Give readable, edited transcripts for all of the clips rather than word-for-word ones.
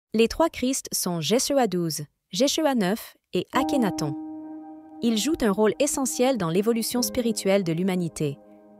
Les trois Christ sont Jeshua 12, Jeshua 9 et Akhenaton. Ils jouent un rôle essentiel dans l'évolution spirituelle de l'humanité.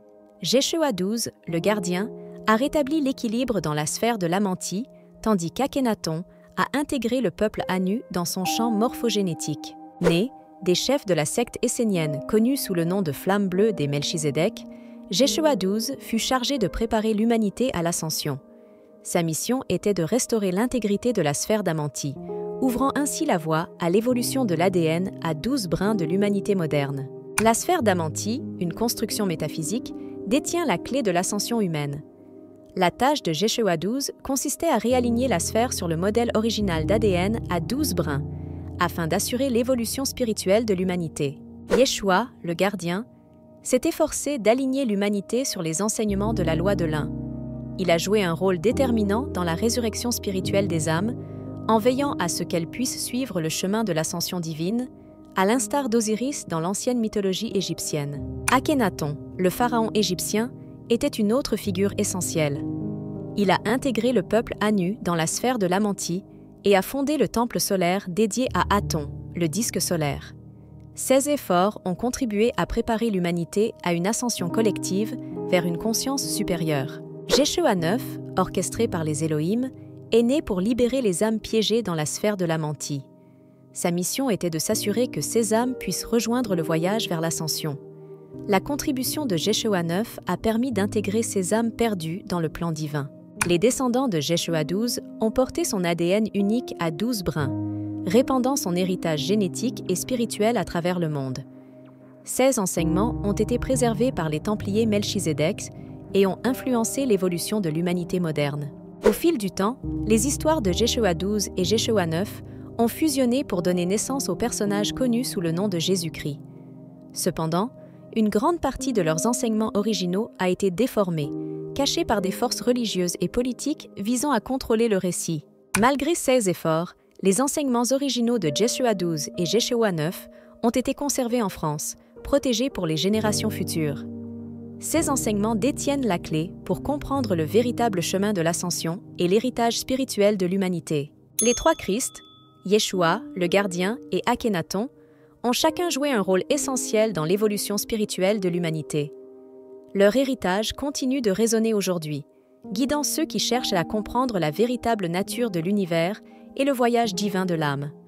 Jeshua 12, le gardien, a rétabli l'équilibre dans la sphère de l'Amanti, tandis qu'Akhenaton a intégré le peuple Anu dans son champ morphogénétique. Né des chefs de la secte essénienne connue sous le nom de Flamme bleue des Melchizedek, Jeshua 12 fut chargé de préparer l'humanité à l'ascension. Sa mission était de restaurer l'intégrité de la sphère d'Amanti, ouvrant ainsi la voie à l'évolution de l'ADN à 12 brins de l'humanité moderne. La sphère d'Amanti, une construction métaphysique, détient la clé de l'ascension humaine. La tâche de Jeshua 12 consistait à réaligner la sphère sur le modèle original d'ADN à 12 brins, afin d'assurer l'évolution spirituelle de l'humanité. Yeshua, le gardien, s'est efforcé d'aligner l'humanité sur les enseignements de la loi de l'un. Il a joué un rôle déterminant dans la résurrection spirituelle des âmes, en veillant à ce qu'elles puissent suivre le chemin de l'ascension divine, à l'instar d'Osiris dans l'ancienne mythologie égyptienne. Akhenaton, le pharaon égyptien, était une autre figure essentielle. Il a intégré le peuple Anu dans la sphère de l'Amanti et a fondé le temple solaire dédié à Aton, le disque solaire. Ces efforts ont contribué à préparer l'humanité à une ascension collective vers une conscience supérieure. Jeshua 9, orchestré par les Elohim, est né pour libérer les âmes piégées dans la sphère de l'Amanti. Sa mission était de s'assurer que ces âmes puissent rejoindre le voyage vers l'ascension. La contribution de Jeshua 9 a permis d'intégrer ces âmes perdues dans le plan divin. Les descendants de Jeshua 12 ont porté son ADN unique à 12 brins, répandant son héritage génétique et spirituel à travers le monde. Ces enseignements ont été préservés par les Templiers Melchizedek et ont influencé l'évolution de l'humanité moderne. Au fil du temps, les histoires de Jeshua 12 et Jeshua 9 ont fusionné pour donner naissance aux personnages connus sous le nom de Jésus-Christ. Cependant, une grande partie de leurs enseignements originaux a été déformée, cachée par des forces religieuses et politiques visant à contrôler le récit. Malgré ces efforts, les enseignements originaux de Jeshua 12 et Jeshua 9 ont été conservés en France, protégés pour les générations futures. Ces enseignements détiennent la clé pour comprendre le véritable chemin de l'ascension et l'héritage spirituel de l'humanité. Les trois Christ, Yeshua, le gardien et Akhenaton, ont chacun joué un rôle essentiel dans l'évolution spirituelle de l'humanité. Leur héritage continue de résonner aujourd'hui, guidant ceux qui cherchent à comprendre la véritable nature de l'univers et le voyage divin de l'âme.